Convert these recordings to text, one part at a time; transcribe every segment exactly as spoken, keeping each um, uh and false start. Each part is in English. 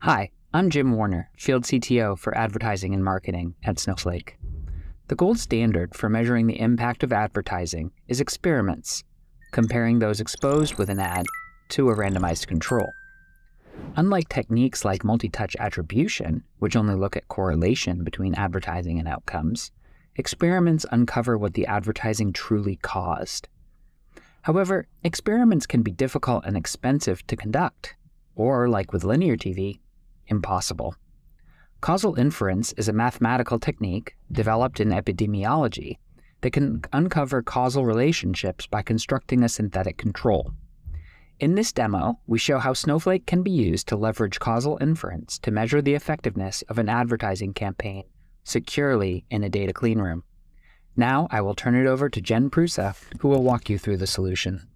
Hi, I'm Jim Warner, Field C T O for Advertising and Marketing at Snowflake. The gold standard for measuring the impact of advertising is experiments, comparing those exposed with an ad to a randomized control. Unlike techniques like multi-touch attribution, which only look at correlation between advertising and outcomes, experiments uncover what the advertising truly caused. However, experiments can be difficult and expensive to conduct, or, like with linear T V, impossible. Causal inference is a mathematical technique developed in epidemiology that can uncover causal relationships by constructing a synthetic control. In this demo, we show how Snowflake can be used to leverage causal inference to measure the effectiveness of an advertising campaign securely in a data clean room. Now I will turn it over to Jen Prusa, who will walk you through the solution.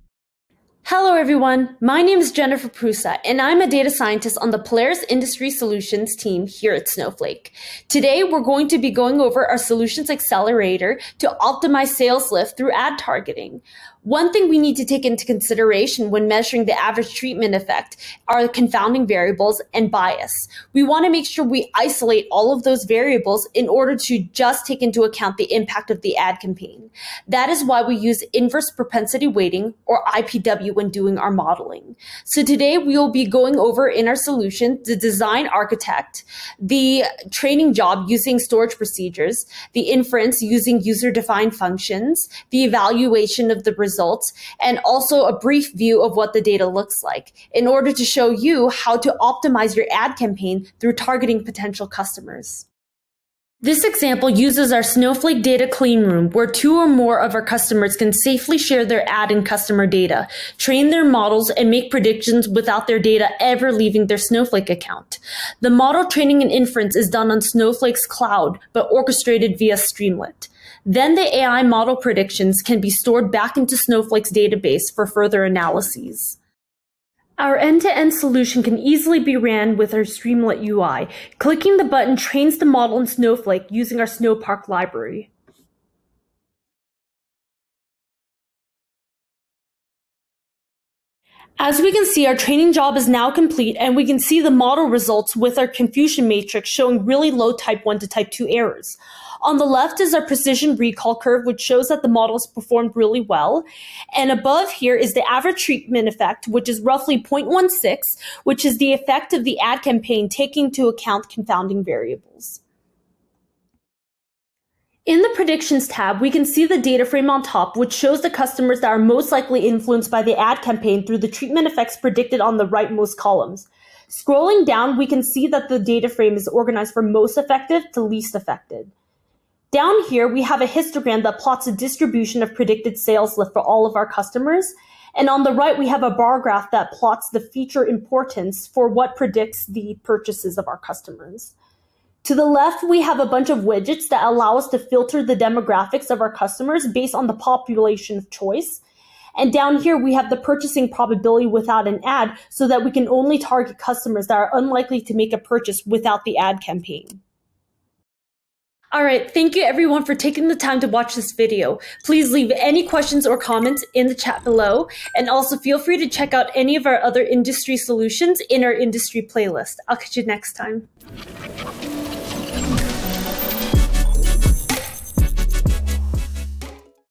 Hello everyone, my name is Jennifer Prusa and I'm a data scientist on the Polaris Industry Solutions team here at Snowflake. Today we're going to be going over our Solutions Accelerator to optimize sales lift through ad targeting. One thing we need to take into consideration when measuring the average treatment effect are the confounding variables and bias. We want to make sure we isolate all of those variables in order to just take into account the impact of the ad campaign. That is why we use inverse propensity weighting, or I P W, when doing our modeling. So today we will be going over in our solution the design architect, the training job using storage procedures, the inference using user-defined functions, the evaluation of the results, and also a brief view of what the data looks like in order to show you how to optimize your ad campaign through targeting potential customers. This example uses our Snowflake Data Clean Room, where two or more of our customers can safely share their ad and customer data, train their models, and make predictions without their data ever leaving their Snowflake account. The model training and inference is done on Snowflake's cloud, but orchestrated via Streamlit. Then the A I model predictions can be stored back into Snowflake's database for further analyses. Our end-to-end solution can easily be ran with our Streamlit U I. Clicking the button trains the model in Snowflake using our Snowpark library. As we can see, our training job is now complete, and we can see the model results with our confusion matrix showing really low type one to type two errors. On the left is our precision recall curve, which shows that the model has performed really well. And above here is the average treatment effect, which is roughly zero point one six, which is the effect of the ad campaign taking into account confounding variables. In the Predictions tab, we can see the data frame on top, which shows the customers that are most likely influenced by the ad campaign through the treatment effects predicted on the rightmost columns. Scrolling down, we can see that the data frame is organized from most effective to least affected. Down here, we have a histogram that plots a distribution of predicted sales lift for all of our customers. And on the right, we have a bar graph that plots the feature importance for what predicts the purchases of our customers. To the left, we have a bunch of widgets that allow us to filter the demographics of our customers based on the population of choice. And down here, we have the purchasing probability without an ad so that we can only target customers that are unlikely to make a purchase without the ad campaign. All right, thank you everyone for taking the time to watch this video. Please leave any questions or comments in the chat below, and also feel free to check out any of our other industry solutions in our industry playlist. I'll catch you next time.